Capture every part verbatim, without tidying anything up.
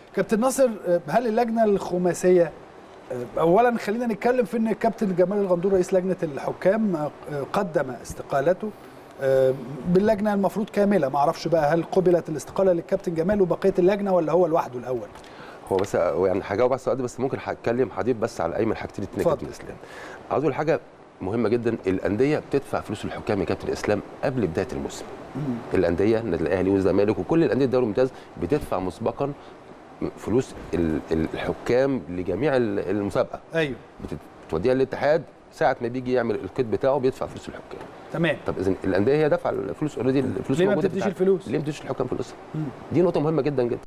كابتن ناصر، هل اللجنه الخماسيه، اولا خلينا نتكلم في ان الكابتن جمال الغندور رئيس لجنه الحكام قدم استقالته باللجنه المفروض كامله، ما اعرفش بقى هل قبلت الاستقاله للكابتن جمال وبقيه اللجنه ولا هو لوحده الاول؟ هو بس يعني هجاوب على السؤال ده، بس ممكن هتكلم حضرتك بس على ايمن حاجتين اتنين يا كابتن اسلام. عاوز اقول حاجه مهمه جدا، الانديه بتدفع فلوس الحكام يا كابتن اسلام قبل بدايه الموسم. الانديه النادي الاهلي والزمالك وكل الانديه الدوري الممتاز بتدفع مسبقا فلوس الحكام لجميع المسابقه. ايوه، بتوديها للاتحاد، ساعه ما بيجي يعمل القيد بتاعه بيدفع فلوس الحكام. تمام. طب اذا الانديه هي دافعه الفلوس اوريدي، الفلوس ليه ما بتديش الفلوس؟ ليه ما بتديش الحكام فلوسها؟ دي نقطه مهمه جدا جدا.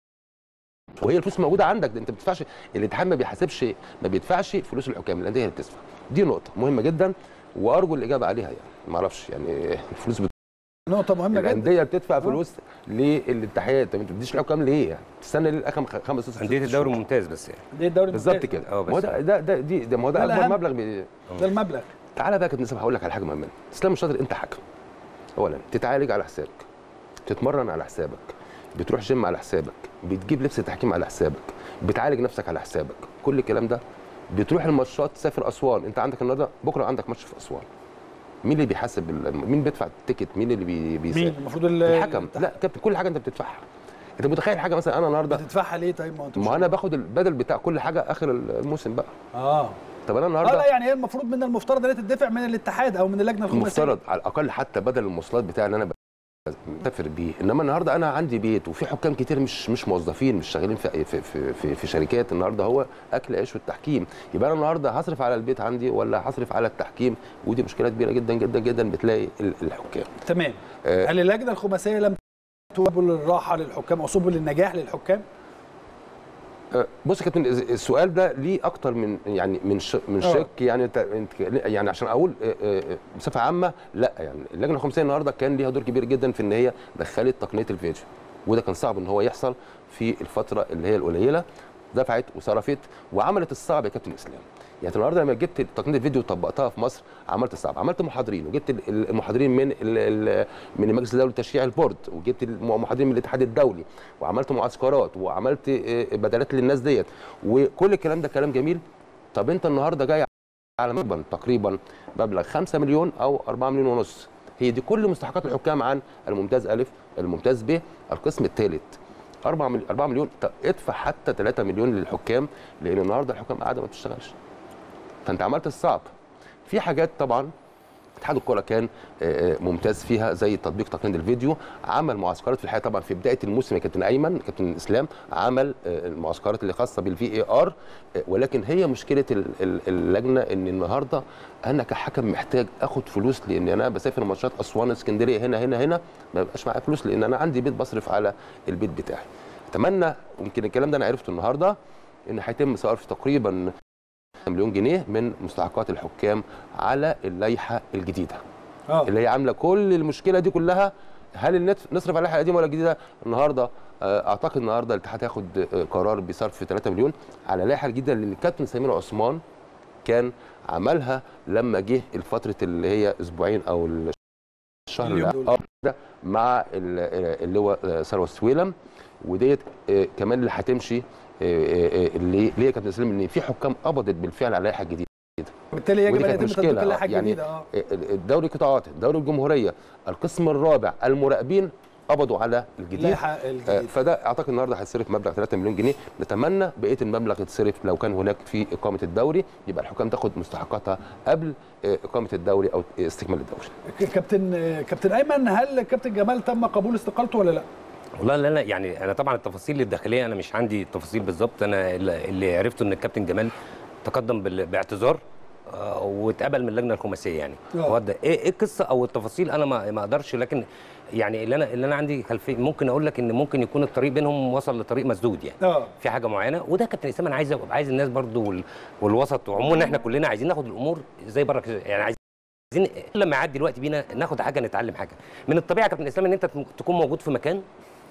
وهي الفلوس موجوده عندك، انت ما بتدفعش، الاتحاد ما بيحاسبش، ما بيدفعش فلوس الحكام، الانديه هي اللي بتدفع. دي نقطه مهمه جدا وارجو الاجابه عليها، يعني ما اعرفش يعني الفلوس بت... نقطه مهمه جدا. الانديه بتدفع فلوس للاتحاد، طب انت ما بتديش الحكام ليه يعني؟ تستنى ليه اخر خمس ست انديه الدوري الممتاز بس يعني انديه الدوري الممتاز بالظبط كده. ما هو ده ده ده دي ده ما هو ده اكبر مبلغ بي... ده المبلغ. تعالى بقى يا كابتن نسيب، هقول لك على حاجه مهمه. اسلام الشاطر انت حكم، اولا تتعالج على حسابك، تتمرن على حسابك، بتروح جيم على حسابك، بتجيب لبس تحكيم على حسابك، بتعالج نفسك على حسابك، كل الكلام ده. بتروح الماتشات، تسافر اسوان، انت عندك النهارده بكره عندك ماتش في اسوان، مين اللي بيحاسب؟ مين بيدفع التيكت؟ مين اللي بي بيسافر؟ مين المفروض؟ الحكم. لا كابتن، كل حاجه انت بتدفعها. انت متخيل حاجه مثلا انا النهارده بتدفعها ليه؟ طيب ما ما انا باخد البدل بتاع كل حاجه اخر الموسم بقى. اه طب انا النهارده اه لا يعني هي المفروض من المفترض ان هي تدفع من الاتحاد او من اللجنه الخماسيه. المفترض على الاقل حتى بدل المواصلات بتاعي اللي انا بسافر بيه. انما النهارده انا عندي بيت وفي حكام كتير مش مش موظفين، مش شغالين في في في, في, في شركات، النهارده هو اكل عيش والتحكيم. يبقى انا النهارده هصرف على البيت عندي ولا هصرف على التحكيم؟ ودي مشكله كبيره جدا جدا جدا بتلاقي الحكام. تمام. آه هل اللجنه الخماسيه لم تسبل الراحه للحكام او سبل النجاح للحكام؟ بص يا كابتن، السؤال ده ليه اكتر من يعني من من شق، يعني يعني عشان اقول بصفه عامه لا، يعني اللجنه الخماسيه النهارده كان ليها دور كبير جدا في ان هي دخلت تقنيه الفيديو، وده كان صعب ان هو يحصل في الفتره اللي هي القليله. دفعت وصرفت وعملت الصعب يا كابتن اسلام. يعني النهارده لما جبت تقنيه الفيديو وطبقتها في مصر عملت الصعب، عملت محاضرين وجبت المحاضرين من من المجلس الدولي لتشريع البورد، وجبت المحاضرين من الاتحاد الدولي، وعملت معسكرات وعملت بدلات للناس ديت، وكل الكلام ده كلام جميل. طب انت النهارده جاي على مبلغ تقريبا مبلغ خمسة مليون او أربعة مليون ونص، هي دي كل مستحقات الحكام عن الممتاز الف، الممتاز ب، القسم الثالث. أربعة مليون، ادفع حتى ثلاثة مليون للحكام، لان النهارده الحكام قاعده ما بتشتغلش. فانت عملت الصعب. في حاجات طبعا اتحاد الكره كان ممتاز فيها زي تطبيق تقنيه الفيديو، عمل معسكرات في الحقيقه طبعا في بدايه الموسم يا كابتن ايمن، كابتن اسلام عمل المعسكرات اللي خاصه بالفي اي ار، ولكن هي مشكله اللجنه ان النهارده انا كحكم محتاج اخد فلوس، لان انا بسافر ماتشات اسوان اسكندريه هنا هنا هنا ما بقاش معايا فلوس، لان انا عندي بيت بصرف على البيت بتاعي. اتمنى، يمكن الكلام ده انا عرفته النهارده، ان هيتم صرف تقريبا مليون جنيه من مستحقات الحكام على اللائحه الجديده. أوه. اللي هي عامله كل المشكله دي كلها. هل نصرف على اللائحه القديمه ولا الجديده؟ النهارده اعتقد النهارده الاتحاد هياخد قرار بصرف ثلاثة مليون على اللائحه الجديده اللي الكابتن سمير عثمان كان عملها لما جه الفتره اللي هي اسبوعين او الشهر ده مع اللي هو ثروت سويلم، وديت كمان اللي هتمشي اللي ليه يا كابتن اسلام ان في حكام قبضت بالفعل على اللائحه الجديده. وبالتالي يجب ان يتم تطبيق اللائحه الجديده. اه الدوري قطاعات، الدوري الجمهوريه، القسم الرابع، المراقبين قبضوا على الجديد. اللائحه الجديده. فده اعتقد النهارده هيتصرف مبلغ ثلاثة مليون جنيه، نتمنى بقيه المبلغ يتصرف لو كان هناك في اقامه الدوري، يبقى الحكام تاخد مستحقاتها قبل اقامه الدوري او استكمال الدوري. كابتن كابتن ايمن، هل كابتن جمال تم قبول استقالته ولا لا؟ والله لا لا يعني انا طبعا التفاصيل الداخليه انا مش عندي التفاصيل بالظبط، انا اللي عرفته ان الكابتن جمال تقدم باعتذار واتقبل من اللجنه الخماسيه. يعني هو ده ايه القصه او التفاصيل انا ما ما اقدرش، لكن يعني اللي انا اللي انا عندي خلفيه ممكن اقول لك ان ممكن يكون الطريق بينهم وصل لطريق مسدود يعني. أوه. في حاجه معينه، وده كابتن اسلام انا عايز عايز الناس برضو والوسط وعموما احنا كلنا عايزين ناخد الامور زي بره، يعني عايز عايزين لما يعدي الوقت بينا ناخد حاجه نتعلم حاجه. من الطبيعه يا كابتن اسلام ان انت تكون موجود في مكان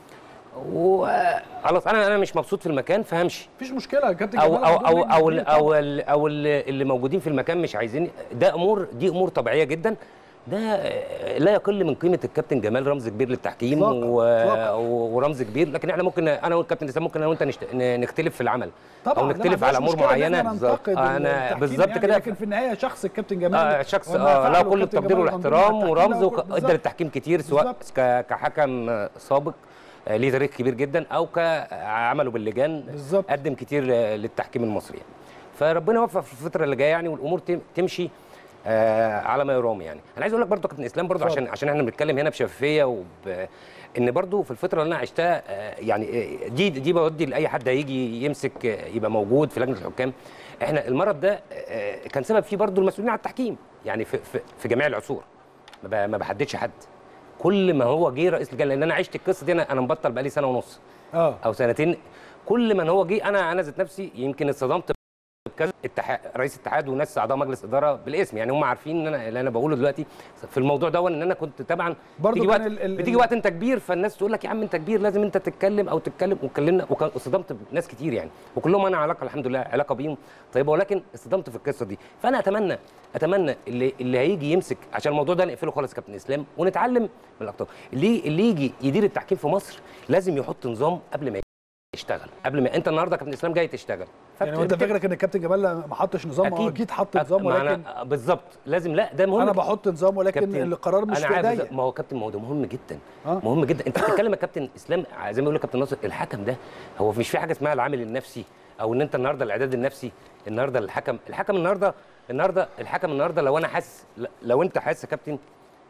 وخلاص انا انا مش مبسوط في المكان فهمشي، مفيش مشكله يا كابتن او او او او او, أو اللي موجودين في المكان مش عايزين، ده امور دي امور طبيعيه جدا. ده لا يقل من قيمه الكابتن جمال، رمز كبير للتحكيم إطلاقاً. و... إطلاقاً. ورمز كبير. لكن احنا ممكن انا والكابتن اسلام ممكن انا وانت نشت... نختلف في العمل طبعا او نختلف على امور معينه. انا بالظبط يعني كده. لكن في النهايه شخص الكابتن جمال آه شخص آه له كل التقدير والاحترام ورمز، وادى للتحكيم كتير سواء ك... كحكم سابق آه ليه تاريخ كبير جدا، او كعمله باللجان بالظبط قدم كتير للتحكيم المصري يعني. فربنا يوفق في الفتره اللي جايه يعني، والامور تمشي آه على ما يرام يعني. انا عايز اقول لك برضه كابتن اسلام برضه عشان عشان احنا بنتكلم هنا بشفافيه وب... ان برضه في الفتره اللي انا عشتها آه يعني دي دي بودي لاي حد هيجي يمسك آه يبقى موجود في لجنه الحكام. احنا المرض ده آه كان سبب فيه برضه المسؤولين على التحكيم يعني في في, في جميع العصور. ما, ما بحددش حد، كل ما هو جه رئيس لجنه، لان انا عشت القصه دي، انا انا مبطل بقالي سنه ونص اه او سنتين. كل ما هو جه انا انا ذات نفسي يمكن اتصدمت كذا اتحاد، رئيس اتحاد وناس اعضاء مجلس اداره بالاسم يعني، هم عارفين ان انا اللي انا بقوله دلوقتي في الموضوع ده، ان انا كنت طبعا بتيجي وقت ال ال بتيجي وقت انت كبير، فالناس تقول لك يا عم انت كبير لازم انت تتكلم او تتكلم، واتكلمنا وكان اصطدمت بناس كتير يعني، وكلهم انا علاقه الحمد لله علاقه بيهم طيبه، ولكن اصطدمت في القصه دي. فانا اتمنى اتمنى اللي اللي هيجي يمسك عشان الموضوع ده نقفله خالص كابتن اسلام، ونتعلم من الاخطاء. اللي اللي يجي يدير التحكيم في مصر لازم يحط نظام قبل ما يشتغل، قبل ما انت النهارده كابتن اسلام جاي تشتغل. يعني وانت فاكرك ان الكابتن جمال ما حطش نظام؟ اكيد, أكيد حط نظام، ولكن بالظبط لازم، لا ده مهم. انا بحط نظام ولكن القرار مش في ايديا. ما هو كابتن، ما هو ده مهم جدا آه. مهم جدا. انت بتتكلم يا كابتن اسلام زي ما بيقول كابتن ناصر، الحكم ده هو مش في حاجه اسمها العامل النفسي، او ان انت النهارده الاعداد النفسي. النهارده الحكم الحكم النهارده النهارده الحكم النهارده لو انا حاسس، لو انت حاسس يا كابتن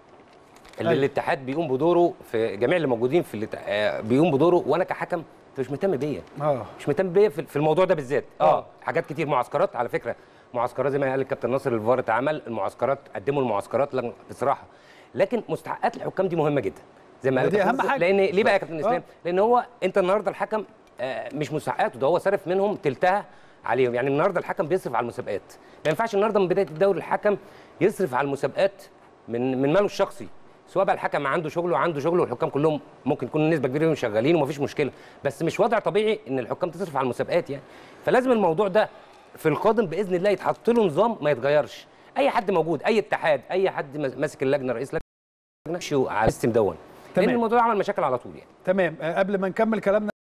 اللي أيوة. الاتحاد بيقوم بدوره في جميع اللي موجودين في الاتحاد بيقوم بدوره، وانا كحكم انت مش مهتم بيا، اه مش مهتم بيا في الموضوع ده بالذات. اه حاجات كتير، معسكرات على فكره، معسكرات زي ما قال الكابتن ناصر، الفار اتعمل، المعسكرات قدموا المعسكرات بصراحه، لكن مستحقات الحكام دي مهمه جدا زي ما قال دي اهم حاجه. لان ليه بقى يا كابتن اسلام؟ لان هو انت النهارده الحكم آه مش مستحقاته، ده هو صرف منهم تلتها عليهم. يعني النهارده الحكم بيصرف على المسابقات، ما ينفعش النهارده من بدايه الدوري الحكم يصرف على المسابقات من من ماله الشخصي، سواء بقى الحكم عنده شغله وعنده شغله، والحكام كلهم ممكن يكون نسبه كبيره منهم شغالين ومفيش مشكله، بس مش وضع طبيعي ان الحكام تصرف على المسابقات يعني. فلازم الموضوع ده في القادم باذن الله يتحط له نظام ما يتغيرش. اي حد موجود، اي اتحاد، اي حد ماسك اللجنه، رئيس لجنه، يمشوا على السيستم دون، لان الموضوع عمل مشاكل على طول يعني. تمام. قبل ما نكمل كلامنا